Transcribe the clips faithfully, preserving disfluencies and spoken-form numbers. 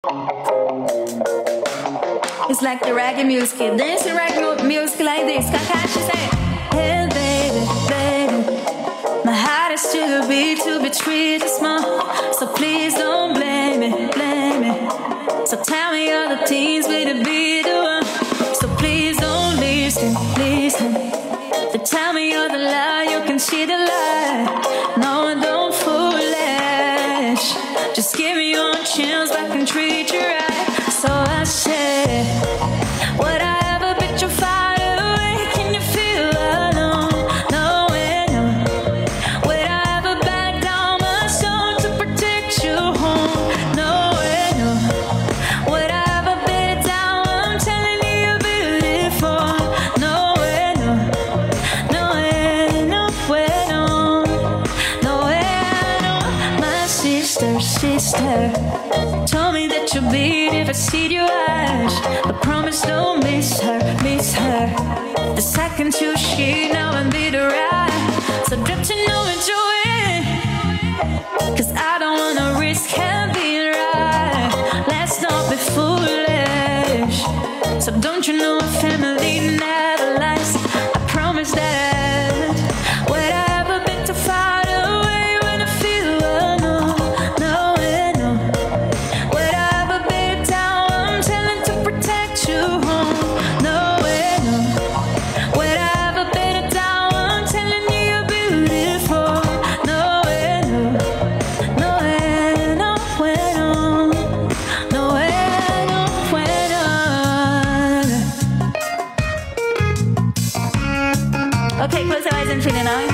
It's like the reggae music, dancing reggae music like this. Kakashi say, hey baby, baby, my heart is too big to be treated small. So please don't blame me, blame me. So tell me all the things we to be the one. So please don't listen, listen. So tell me all the lie, you can see the light. No, don't foolish. Just give me one chance, I can treat you right. So I said, would I ever bet you far away? Can you feel alone? No way, no. Would I ever back down my soul to protect you home? No way, no. Would I ever bet it down? I'm telling you you're beautiful. No way, no. No way, no way, no. No way, no. My sister, sister told me that you'll beat if I see your eyes. I promise don't miss her, miss her. The second you she now and be the right. So don't you know enjoy it? Cause I don't wanna risk her being right. Let's not be foolish. So don't you know a family never lies. I promise that. Would I ever been too far away when I feel alone? No way, no. Would I ever be down? I'm telling to protect you home. No way, no. Would I ever be down? I'm telling you you're beautiful. No way, no. No way, no way, no. No way, no way, no. Okay, close your eyes and feel it now.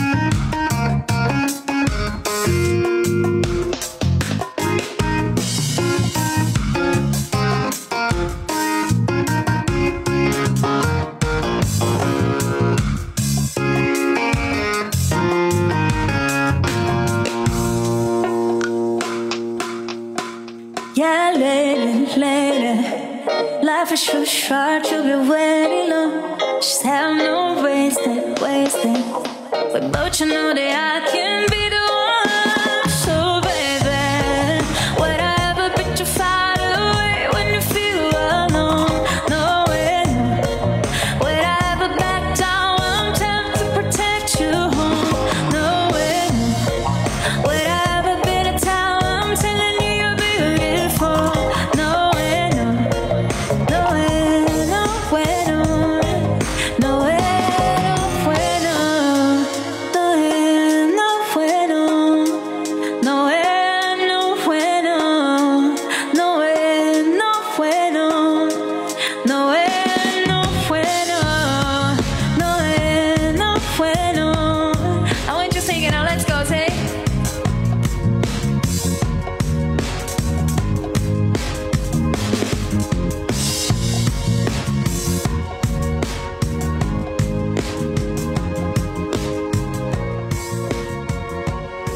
Yeah, lady, lady, life is too short to be waiting long. Just have no wasting, wasting. We both you know that I can be the one. So baby, would I ever be too far away when you feel alone? No way, no. Would I ever back down? I'm telling to protect you home. No way, no. Would I ever be the town? I'm telling you you're beautiful. No way, no. No way, no way, no. No way, no way, no. No way, no way, no. No way, no way, no. No way, no way, no. No way, no way, no. No way, no way, no. I want you to sing it now. Let's go, say.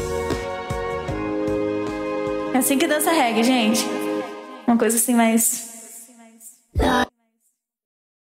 É assim que dança reggae, gente. Uma coisa assim mais